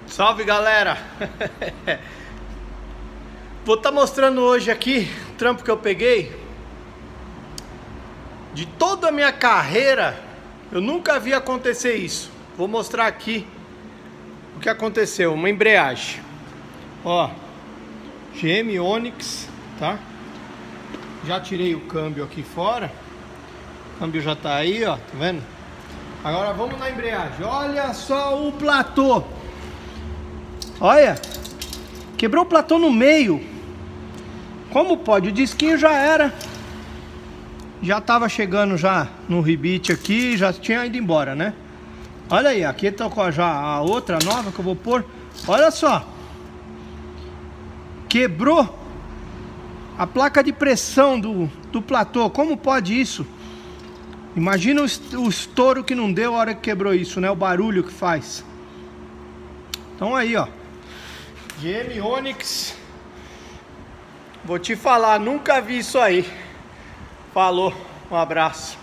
Salve, galera! Vou estar mostrando hoje aqui o trampo que eu peguei. De toda a minha carreira, eu nunca vi acontecer isso. Vou mostrar aqui o que aconteceu. Uma embreagem. Ó, GM Onix, tá? Já tirei o câmbio aqui fora. O câmbio já tá aí, ó, tá vendo? Agora vamos na embreagem. Olha só o platô. Olha, quebrou o platô no meio. Como pode? O disquinho já era. Já tava chegando já no rebite aqui, já tinha ido embora, né? Olha aí, aqui tá com já a outra nova que eu vou pôr. Olha só. Quebrou a placa de pressão do platô. Como pode isso? Imagina o estouro que não deu a hora que quebrou isso, né? O barulho que faz. Então aí, ó. GM Onix. Vou te falar, nunca vi isso aí. Falou, um abraço.